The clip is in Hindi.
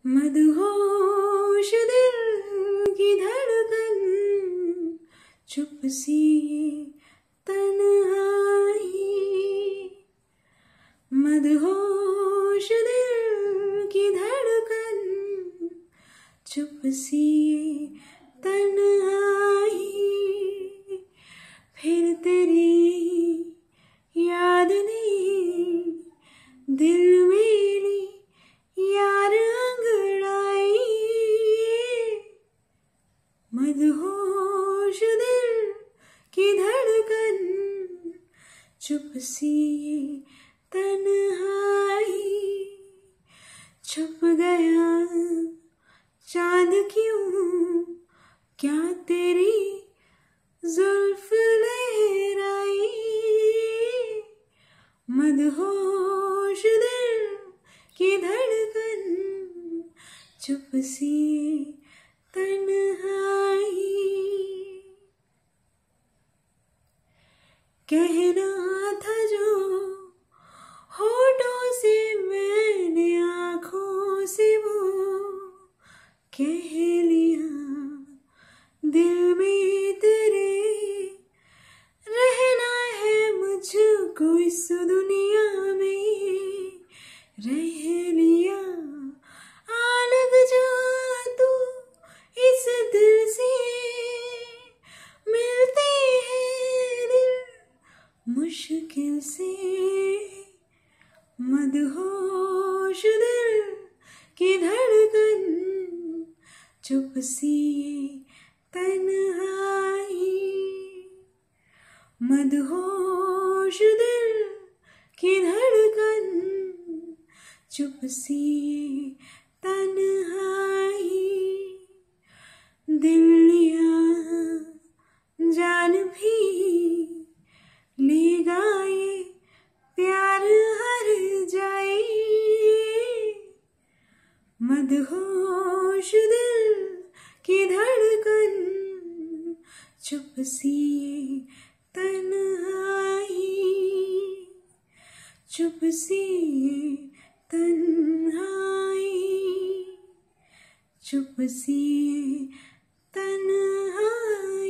मदहोश दिल की धड़कन, चुप सी तन्हाई। मदहोश दिल की धड़कन, चुप सी तन्हाई। फिर तेरी याद ने दिल मेरी यार अंगड़ाई। मदहोश दिल की धड़कन, चुप सी तन्हाई। छुप गया चांद क्यों, क्या तेरी जुल्फ लहराई। मदहोश दिल की धड़कन, चुप सी तन्हाई। कहना था जो होठों से मैंने आँखों से वो कह लिया। दिल में तेरे रहना है मुझको इस दुनिया में, रह लिया। आ लग जा तू इस दिल से, मिलते हैं दिल मुश्किल से। मदहोश दिल की धड़कन, चुप सी तन्हाई। मदहोश दिल की धड़कन, चुप सी तन्हाई। दिल लिया जान भी लेगा ये प्यार हर जाए। मदहोश दिल की धड़कन, चुप सी तन्हाई। चुप सी तन्हाई, चुप सी तन्हाई।